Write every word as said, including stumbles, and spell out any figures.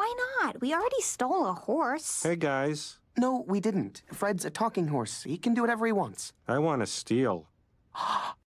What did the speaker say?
Why not? We already stole a horse. Hey, guys. No, we didn't. Fred's a talking horse. He can do whatever he wants. I want to steal.